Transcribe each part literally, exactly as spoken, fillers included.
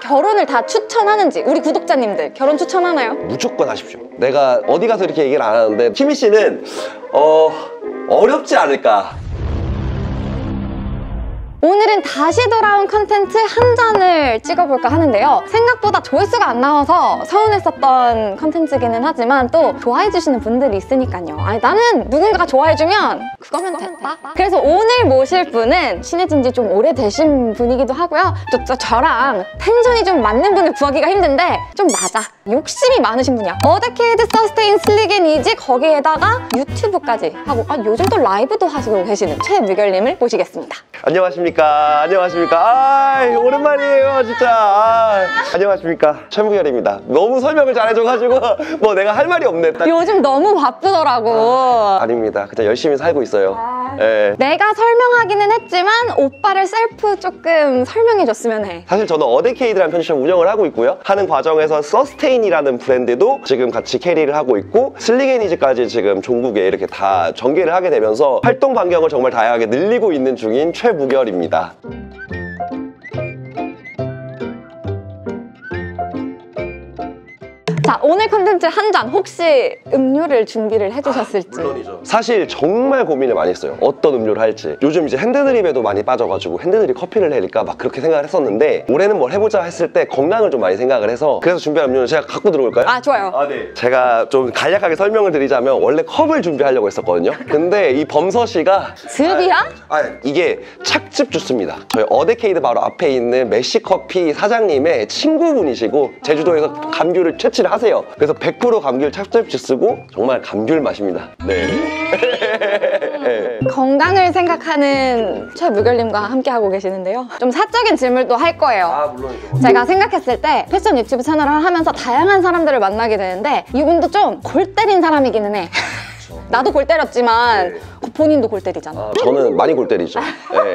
결혼을 다 추천하는지, 우리 구독자님들 결혼 추천하나요? 무조건 하십시오. 내가 어디 가서 이렇게 얘기를 안 하는데 키미 씨는 어... 어렵지 않을까. 오늘은 다시 돌아온 컨텐츠 한 잔을 찍어볼까 하는데요. 생각보다 조회수가 안 나와서 서운했었던 컨텐츠기는 하지만 또 좋아해주시는 분들이 있으니까요. 아니 나는 누군가가 좋아해주면 그거면 됐다. 그래서 오늘 모실 분은 친해진 지 좀 오래되신 분이기도 하고요. 또, 또 저랑 텐션이 좀 맞는 분을 구하기가 힘든데 좀 맞아. 욕심이 많으신 분이야. 어데케이드 서스테인 슬릭 앤 이지 거기에다가 유튜브까지 하고 아, 요즘 또 라이브도 하시고 계시는 최무결님을 모시겠습니다. 안녕하십니까. 안녕하십니까. 아, 오랜만이에요 진짜. 아, 안녕하십니까. 최무결입니다. 너무 설명을 잘해줘가지고 뭐 내가 할 말이 없네. 딱. 요즘 너무 바쁘더라고. 아, 아닙니다. 그냥 열심히 살고 있어요. 아... 네. 내가 설명하기는 했지만 오빠를 셀프 조금 설명해줬으면 해. 사실 저는 어데케이드라는 편집점 운영을 하고 있고요. 하는 과정에서 서스테인이라는 브랜드도 지금 같이 캐리를 하고 있고 슬릭 앤 이지까지 지금 종국에 이렇게 다 전개를 하게 되면서 활동 반경을 정말 다양하게 늘리고 있는 중인 최무결입니다. 자, 오늘 컨텐츠 한 잔 혹시 음료를 준비를 해주셨을지? 아, 물론이죠. 사실 정말 고민을 많이 했어요. 어떤 음료를 할지. 요즘 이제 핸드드립에도 많이 빠져가지고 핸드드립 커피를 내릴까 막 그렇게 생각을 했었는데 올해는 뭘 해보자 했을 때 건강을 좀 많이 생각을 해서 그래서 준비한 음료는 제가 갖고 들어올까요? 아, 좋아요. 아, 네. 제가 좀 간략하게 설명을 드리자면 원래 컵을 준비하려고 했었거든요. 근데 이 범서 씨가 즙이야? 아, 아, 이게 착즙 주스입니다. 저희 어데케이드 바로 앞에 있는 메시커피 사장님의 친구분이시고 제주도에서 감귤을 채취를 하세요. 그래서 백 퍼센트 감귤 착즙 주스고 정말 감귤 맛입니다. 네. 네. 건강을 생각하는 최무결님과 함께하고 계시는데요. 좀 사적인 질문도 할 거예요. 아, 물론이죠. 제가 생각했을 때 패션 유튜브 채널을 하면서 다양한 사람들을 만나게 되는데 이분도 좀 골 때린 사람이기는 해. 나도 골 때렸지만 네. 본인도 골 때리잖아. 아, 저는 많이 골 때리죠. 네.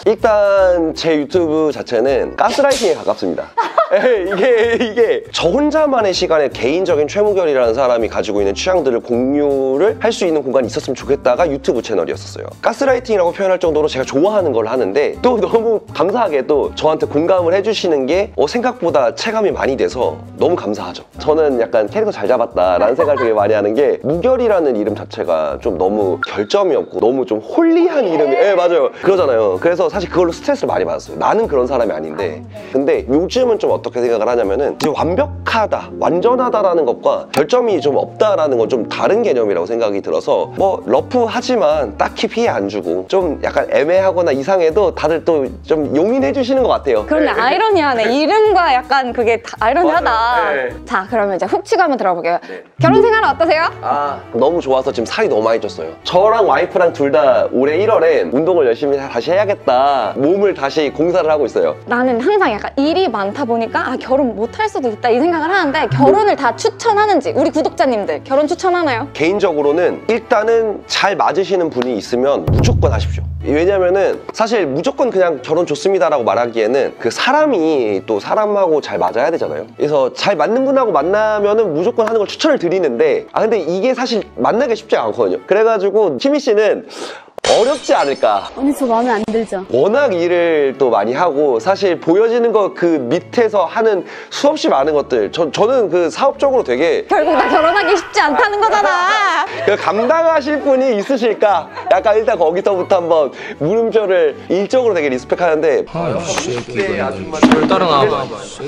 일단 제 유튜브 자체는 가스라이팅에 가깝습니다. 네, 이게 이게 저 혼자만의 시간에 개인적인 최무결이라는 사람이 가지고 있는 취향들을 공유를 할 수 있는 공간이 있었으면 좋겠다가 유튜브 채널이었어요. 가스라이팅이라고 표현할 정도로 제가 좋아하는 걸 하는데 또 너무 감사하게도 저한테 공감을 해주시는 게 어, 생각보다 체감이 많이 돼서 너무 감사하죠. 저는 약간 캐릭터 잘 잡았다라는 생각을 되게 많이 하는 게 무결이라는 이름 자체가 좀 너무 결점이 없고 너무 좀 홀리한 이름이 네, 맞아요. 그러잖아요. 그래서 사실 그걸로 스트레스를 많이 받았어요. 나는 그런 사람이 아닌데 근데 요즘은 좀 어떻게 생각을 하냐면은 이제 완벽하다, 완전하다라는 것과 결점이 좀 없다라는 건 좀 다른 개념이라고 생각이 들어서 뭐 러프하지만 딱히 피해 안 주고 좀 약간 애매하거나 이상해도 다들 또 좀 용인해 주시는 것 같아요. 그런데 네. 아이러니하네. 이름과 약간 그게 다 아이러니하다. 네. 자, 그러면 이제 훅 치고 한번 들어볼게요. 네. 결혼 생활은 어떠세요? 아, 너무 좋아서 지금 살이 너무 많이 쪘어요. 저랑 와이프랑 둘 다 올해 일월에 운동을 열심히 다시 해야겠다, 몸을 다시 공사를 하고 있어요. 나는 항상 약간 일이 많다 보니까 아, 결혼 못할 수도 있다 이 생각을 하는데 결혼을 다 추천하는지, 우리 구독자님들 결혼 추천하나요? 개인적으로는 일단은 잘 맞으시는 분이 있으면 무조건 하십시오. 왜냐면은 사실 무조건 그냥 결혼 좋습니다라고 말하기에는 그 사람이 또 사람하고 잘 맞아야 되잖아요. 그래서 잘 맞는 분하고 만나면은 무조건 하는 걸 추천을 드리는데 아 근데 이게 사실 만나기 쉽지 않거든요. 그래가지고 키미 씨는 어렵지 않을까. 언니 저 마음에 안 들죠? 워낙 일을 또 많이 하고 사실 보여지는 거 그 밑에서 하는 수없이 많은 것들 저, 저는 그 사업적으로 되게 결국 나 결혼하기 쉽지 않다는 거잖아. 그 감당하실 분이 있으실까? 약간 일단 거기서부터 한번 물음표를 일적으로 되게 리스펙하는데 아유 새끼가 절 따라나와.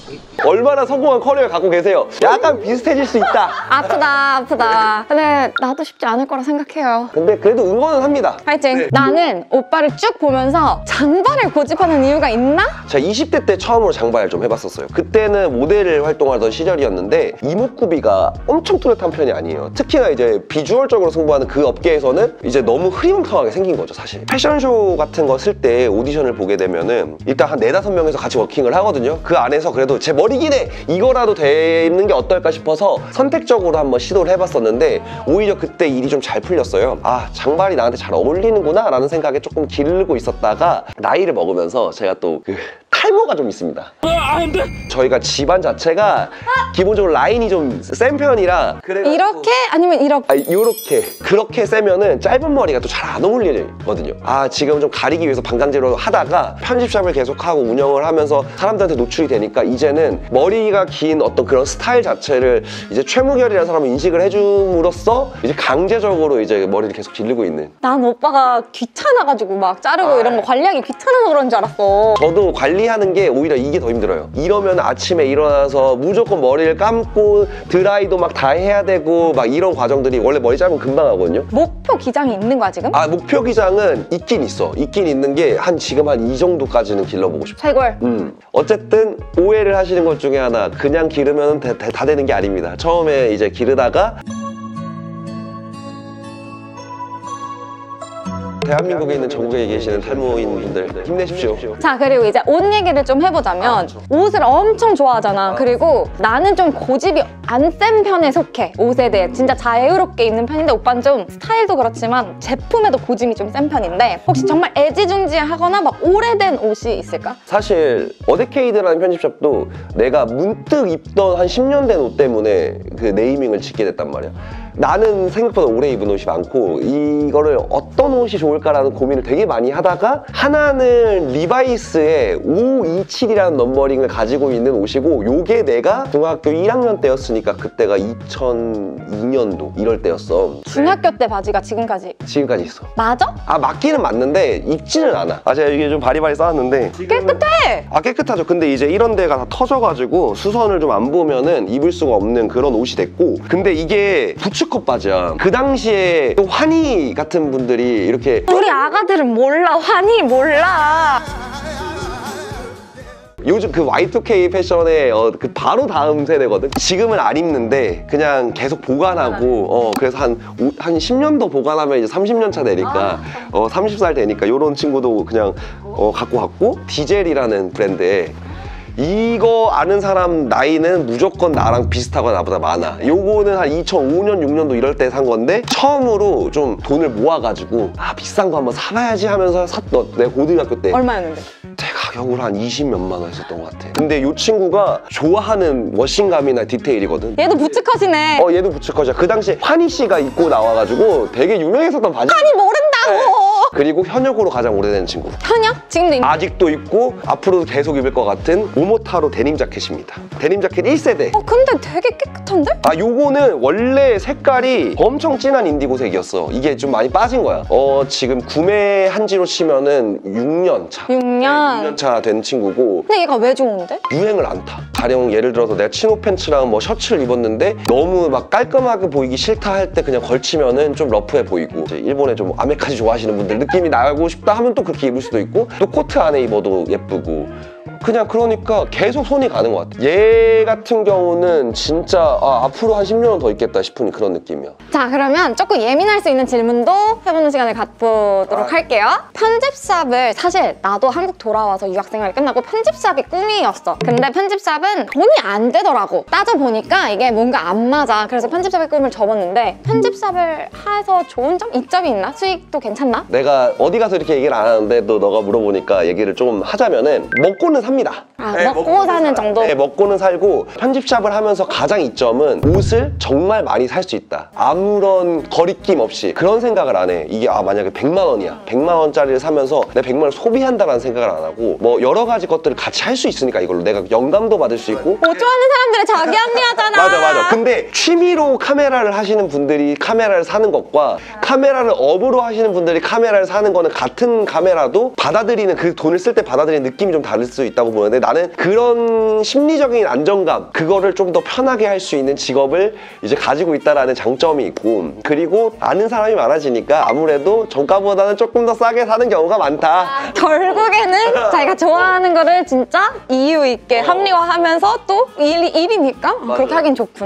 얼마나 성공한 커리어를 갖고 계세요. 약간 비슷해질 수 있다. 아프다 아프다. 근데 나도 쉽지 않을 거라 생각해요. 근데 그래도 응원은 합니다. 파이팅. 네. 나는 오빠를 쭉 보면서 장발을 고집하는 이유가 있나? 제가 이십 대 때 처음으로 장발을 좀 해봤었어요. 그때는 모델 활동하던 시절이었는데 이목구비가 엄청 뚜렷한 편이 아니에요. 특히나 이제 비주얼적으로 승부하는 그 업계에서는 이제 너무 흐리멍텅하게 생긴 거죠, 사실. 패션쇼 같은 거 쓸 때 오디션을 보게 되면은 일단 한 네다섯 명에서 같이 워킹을 하거든요. 그 안에서 그래도 제 머리긴 해! 이거라도 되는 게 어떨까 싶어서 선택적으로 한번 시도를 해봤었는데 오히려 그때 일이 좀 잘 풀렸어요. 아, 장발이 나한테 잘 어울리는구나 라는 생각에 조금 기르고 있었다가 나이를 먹으면서 제가 또 그 탈모가 좀 있습니다. 저희가 집안 자체가 기본적으로 라인이 좀 센 편이라 이렇게 아니면 이렇게? 아, 요렇게 그렇게 세면은 짧은 머리가 또 잘 안 어울리거든요. 아 지금 좀 가리기 위해서 반강제로 하다가 편집샵을 계속하고 운영을 하면서 사람들한테 노출이 되니까 이제는 머리가 긴 어떤 그런 스타일 자체를 이제 최무결이라는 사람을 인식을 해줌으로써 이제 강제적으로 이제 머리를 계속 기르고 있는. 난 오빠가 귀찮아가지고 막 자르고 아, 이런 거 관리하기 귀찮아서 그런 줄 알았어. 저도 관리하는 게 오히려 이게 더 힘들어요. 이러면 아침에 일어나서 무조건 머리를 감고 드라이도 막 다 해야 되고 막 이런 과정들이 원래 머리 짧으면 금방 하거든요. 목표 기장이 있는 거야 지금? 아 목표 기장은 있긴 있어. 있긴 있는 게 한 지금 한 이 정도까지는 길러보고 싶어. 최골. 음. 어쨌든 오해를 하시는 것 중에 하나, 그냥 기르면 다, 다, 다 되는 게 아닙니다. 처음에 이제 기르다가 대한민국에 있는 전국에 계시는 탈모인분들 힘내십시오. 자 그리고 이제 옷 얘기를 좀 해보자면 옷을 엄청 좋아하잖아. 그리고 나는 좀 고집이 안 센 편에 속해. 옷에 대해 진짜 자유롭게 입는 편인데 오빠는 좀 스타일도 그렇지만 제품에도 고집이 좀 센 편인데 혹시 정말 애지중지하거나 막 오래된 옷이 있을까? 사실 어데케이드라는 편집샵도 내가 문득 입던 한 십 년 된 옷 때문에 그 네이밍을 짓게 됐단 말이야. 나는 생각보다 오래 입은 옷이 많고 이거를 어떤 옷이 좋을까라는 고민을 되게 많이 하다가 하나는 리바이스의 오이칠이라는 넘버링을 가지고 있는 옷이고, 요게 내가 중학교 일 학년 때였으니까 그때가 이천이 년도 이럴 때였어. 중학교 때 바지가 지금까지 지금까지 있어. 맞아? 아 맞기는 맞는데 입지는 않아. 아 제가 이게 좀 바리바리 쌓았는데 깨끗해! 아 깨끗하죠. 근데 이제 이런 데가 다 터져가지고 수선을 좀 안 보면은 입을 수가 없는 그런 옷이 됐고, 근데 이게 부츠컷 바지야. 그 당시에 또 환희 같은 분들이 이렇게 우리 아가들은 몰라. 환희 몰라. 요즘 그 와이 투 케이 패션의 어, 그 바로 다음 세대거든. 지금은 안 입는데 그냥 계속 보관하고 어 그래서 한 한 십 년 더 보관하면 이제 삼십 년 차 되니까 어 서른 살 되니까 요런 친구도 그냥 어 갖고 갔고, 디젤이라는 브랜드에 이거 아는 사람 나이는 무조건 나랑 비슷하거나 나보다 많아. 요거는 한 이천오 년, 육 년도 이럴 때 산 건데 처음으로 좀 돈을 모아가지고 아 비싼 거 한번 사봐야지 하면서 샀던, 내가 고등학교 때 얼마였는데? 제 가격으로 한 이십몇만 원 했었던 것 같아. 근데 요 친구가 좋아하는 워싱감이나 디테일이거든. 얘도 부츠컷이네. 어 얘도 부츠컷이야. 그 당시에 환희 씨가 입고 나와가지고 되게 유명했었던 바지. 환희 모른다고! 그리고 현역으로 가장 오래된 친구. 현역? 지금도 있... 아직도 입고 앞으로도 계속 입을 것 같은 오모타로 데님 자켓입니다. 데님 자켓 일 세대. 어 근데 되게 깨끗한데? 아 요거는 원래 색깔이 엄청 진한 인디고색이었어. 이게 좀 많이 빠진 거야. 어 지금 구매한 지로 치면은 육 년 차. 육 년? 육 년 차 된 친구고. 근데 얘가 왜 좋은데? 유행을 안 타. 가령 예를 들어서 내가 치노 팬츠랑 뭐 셔츠를 입었는데 너무 막 깔끔하게 보이기 싫다 할 때 그냥 걸치면은 좀 러프해 보이고, 이제 일본에 좀 아메카지 좋아하시는 분들 느낌이 나고 싶다 하면 또 그렇게 입을 수도 있고, 또 코트 안에 입어도 예쁘고, 그냥 그러니까 계속 손이 가는 것 같아. 얘 같은 경우는 진짜 아, 앞으로 한 십 년은 더 있겠다 싶은 그런 느낌이야. 자 그러면 조금 예민할 수 있는 질문도 해보는 시간을 갖도록 아. 할게요. 편집샵을 사실 나도 한국 돌아와서 유학생활이 끝나고 편집샵이 꿈이었어. 근데 편집샵은 돈이 안 되더라고. 따져보니까 이게 뭔가 안 맞아. 그래서 편집샵의 꿈을 접었는데 편집샵을 해서 좋은 점? 이점이 있나? 수익도 괜찮나? 내가 어디 가서 이렇게 얘기를 안 하는데 또 너가 물어보니까 얘기를 조금 하자면은 먹고는 삽니다. 아, 네, 먹고 먹고는 사는 살아요. 정도? 네, 먹고는 살고, 편집샵을 하면서 가장 이점은 옷을 정말 많이 살 수 있다. 아무런 거리낌 없이 그런 생각을 안 해. 이게 아 만약에 백만 원이야. 백만 원짜리를 사면서 내가 백만 원을 소비한다는 생각을 안 하고 뭐 여러 가지 것들을 같이 할 수 있으니까 이걸로 내가 영감도 받을 수 있고. 못 좋아하는 사람들의 자기 합리화잖아. 맞아 맞아. 근데 취미로 카메라를 하시는 분들이 카메라를 사는 것과 카메라를 업으로 하시는 분들이 카메라를 사는 거는 같은 카메라도 받아들이는, 그 돈을 쓸 때 받아들이는 느낌이 좀 다를 수 있다고 보는데, 나는 그런 심리적인 안정감, 그거를 좀 더 편하게 할 수 있는 직업을 이제 가지고 있다라는 장점이 있고, 그리고 아는 사람이 많아지니까 아무래도 정가보다는 조금 더 싸게 사는 경우가 많다. 결국에는 자기가 좋아하는 거를 진짜 이유 있게 합리화하면서 또 일, 일이니까 그렇게 하긴 좋구나. 다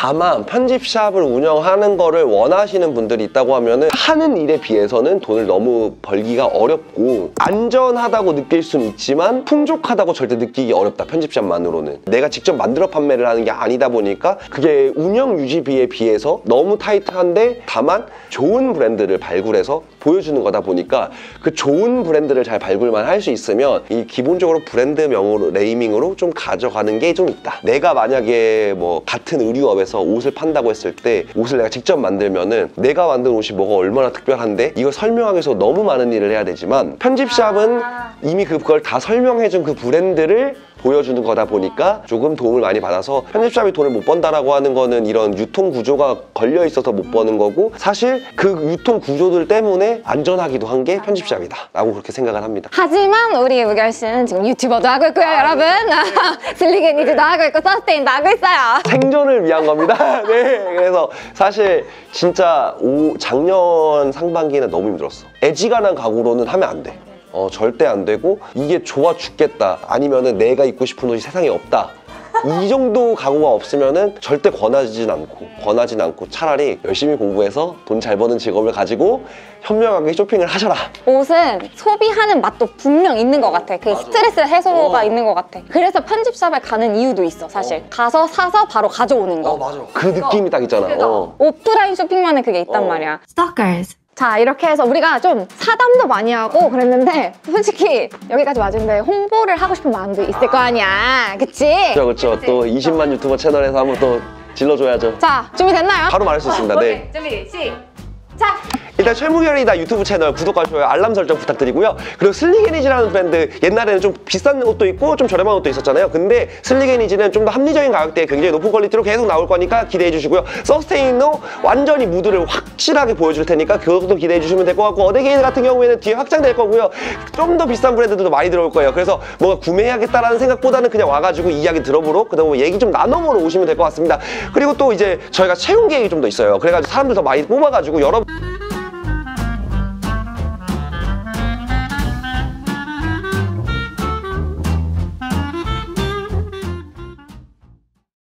다만 편집샵을 운영하는 거를 원하시는 분들이 있다고 하면은 하는 일에 비해서는 돈을 너무 벌기가 어렵고 안전하다고 느낄 수는 있지만 풍족하다고 절대 느끼기 어렵다. 편집샵만으로는 내가 직접 만들어 판매를 하는 게 아니다 보니까 그게 운영 유지비에 비해서 너무 타이트한데 다만 좋은 브랜드를 발굴해서 보여주는 거다 보니까 그 좋은 브랜드를 잘 발굴만 할 수 있으면 이 기본적으로 브랜드명으로 네이밍으로 좀 가져가는 게 좀 있다. 내가 만약에 뭐 같은 의류업에서 옷을 판다고 했을 때 옷을 내가 직접 만들면은 내가 만든 옷이 뭐가 얼마나 특별한데 이걸 설명하기 위해서 너무 많은 일을 해야 되지만 편집샵은 이미 그걸 다 설명해준 그 브랜드를 보여주는 거다 보니까 조금 도움을 많이 받아서 편집샵이 돈을 못 번다라고 하는 거는 이런 유통 구조가 걸려 있어서 못 버는 거고 사실 그 유통 구조들 때문에 안전하기도 한 게 편집샵이다 라고 그렇게 생각을 합니다. 하지만 우리 우결 씨는 지금 유튜버도 하고 있고요, 여러분. 슬리게니즈도 하고 있고 서스테인도 하고 있어요. 생존을 위한 겁니다. 네, 그래서 사실 진짜 오, 작년 상반기는 너무 힘들었어. 애지간한 각오로는 하면 안 돼. 어, 절대 안 되고 이게 좋아 죽겠다 아니면은 내가 입고 싶은 옷이 세상에 없다 이 정도 각오가 없으면은 절대 권하진 않고 권하진 않고 차라리 열심히 공부해서 돈 잘 버는 직업을 가지고 현명하게 쇼핑을 하셔라. 옷은 소비하는 맛도 분명 있는 것 같아. 그 스트레스 해소가 어. 있는 것 같아. 그래서 편집샵에 가는 이유도 있어, 사실. 어. 가서 사서 바로 가져오는 거. 맞아. 그 느낌이 딱 있잖아. 어. 오프라인 쇼핑만에 그게 있단 어. 말이야. Stalkers. 자, 이렇게 해서 우리가 좀 사담도 많이 하고 그랬는데 솔직히 여기까지 와준데 홍보를 하고 싶은 마음도 있을 거 아니야. 그치? 그렇죠, 그렇죠. 또 이십만 유튜버 채널에서 한번 또 질러줘야죠. 자, 준비됐나요? 바로 말할 수 있습니다. 네. 준비, 시작! 일단 최무결이다 유튜브 채널 구독과 좋아요 알람 설정 부탁드리고요. 그리고 슬리게니즈라는 브랜드 옛날에는 좀 비싼 옷도 있고 좀 저렴한 옷도 있었잖아요. 근데 슬리게니즈는 좀 더 합리적인 가격대에 굉장히 높은 퀄리티로 계속 나올 거니까 기대해 주시고요. 서스테인도 완전히 무드를 확실하게 보여줄 테니까 그것도 기대해 주시면 될 것 같고 어데게이드 같은 경우에는 뒤에 확장될 거고요. 좀 더 비싼 브랜드들도 많이 들어올 거예요. 그래서 뭔가 구매해야겠다라는 생각보다는 그냥 와가지고 이야기 들어보러 그다음에 얘기 좀 나눠보러 오시면 될 것 같습니다. 그리고 또 이제 저희가 채용 계획이 좀 더 있어요. 그래가지고 사람들 더 많이 뽑아가지고 여러분